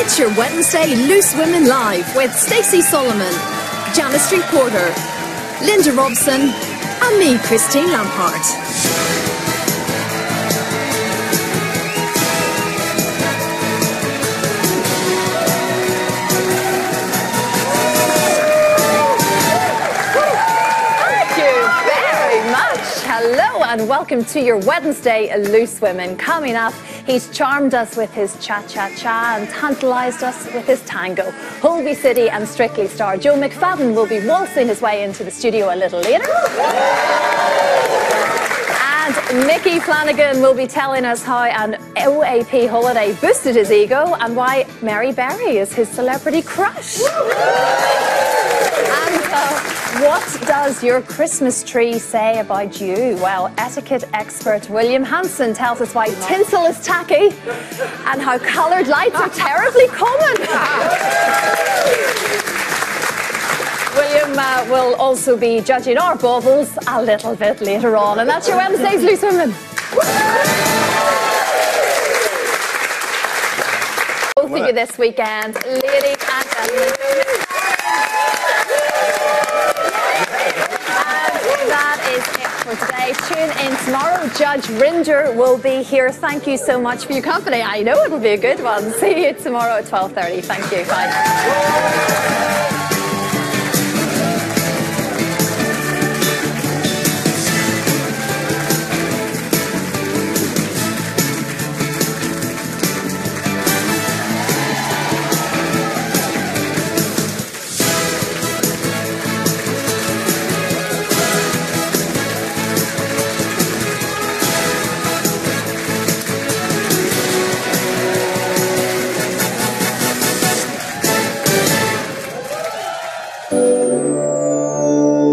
It's your Wednesday Loose Women Live with Stacey Solomon, Janice Street Porter, Linda Robson and me, Christine Lampard. Hello and welcome to your Wednesday Loose Women. Coming up, he's charmed us with his cha-cha-cha and tantalised us with his tango. Holby City and Strictly star Joe McFadden will be waltzing his way into the studio a little later. And Mickey Flanagan will be telling us how an OAP holiday boosted his ego and why Mary Berry is his celebrity crush. And what does your Christmas tree say about you? Well, etiquette expert William Hanson tells us why tinsel is tacky and how coloured lights are terribly common. William will also be judging our baubles a little bit later on. And that's your Wednesday's Loose Women. Both of you this weekend, ladies and gentlemen. For today, tune in tomorrow. Judge Rinder will be here. Thank you so much for your company. I know it'll be a good one. See you tomorrow at 12:30. Thank you. Bye.